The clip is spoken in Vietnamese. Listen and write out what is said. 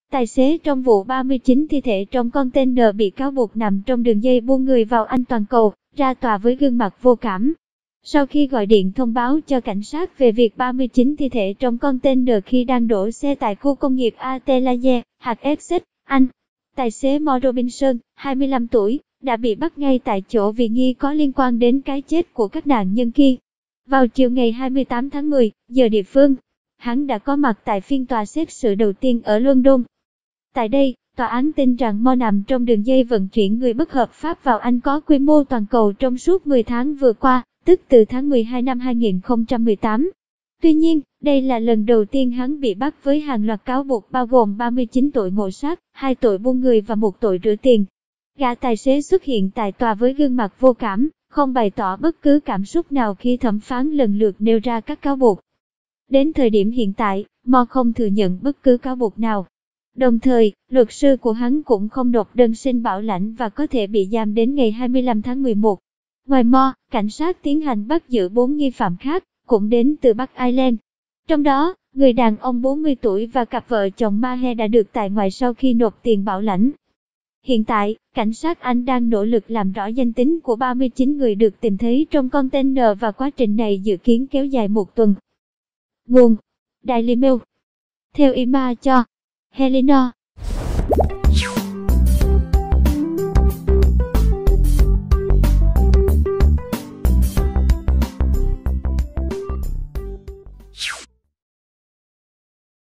Tài xế trong vụ 39 thi thể trong container bị cáo buộc nằm trong đường dây buôn người vào Anh toàn cầu, ra tòa với gương mặt vô cảm. Sau khi gọi điện thông báo cho cảnh sát về việc 39 thi thể trong container khi đang đổ xe tại khu công nghiệp Adelaide, hạt Essex, Anh, tài xế Mo Robinson, 25 tuổi, đã bị bắt ngay tại chỗ vì nghi có liên quan đến cái chết của các nạn nhân kia. Vào chiều ngày 28 tháng 10, giờ địa phương, hắn đã có mặt tại phiên tòa xét xử đầu tiên ở London. Tại đây, tòa án tin rằng Mo nằm trong đường dây vận chuyển người bất hợp pháp vào Anh có quy mô toàn cầu trong suốt 10 tháng vừa qua, tức từ tháng 12 năm 2018. Tuy nhiên, đây là lần đầu tiên hắn bị bắt với hàng loạt cáo buộc bao gồm 39 tội ngộ sát, 2 tội buôn người và 1 tội rửa tiền. Gã tài xế xuất hiện tại tòa với gương mặt vô cảm, không bày tỏ bất cứ cảm xúc nào khi thẩm phán lần lượt nêu ra các cáo buộc. Đến thời điểm hiện tại, Mo không thừa nhận bất cứ cáo buộc nào. Đồng thời, luật sư của hắn cũng không nộp đơn xin bảo lãnh và có thể bị giam đến ngày 25 tháng 11. Ngoài Mo, cảnh sát tiến hành bắt giữ 4 nghi phạm khác, cũng đến từ Bắc Ireland. Trong đó, người đàn ông 40 tuổi và cặp vợ chồng Maher đã được tại ngoại sau khi nộp tiền bảo lãnh. Hiện tại, cảnh sát Anh đang nỗ lực làm rõ danh tính của 39 người được tìm thấy trong container và quá trình này dự kiến kéo dài 1 tuần. Nguồn: Daily Mail. Theo email cho Helena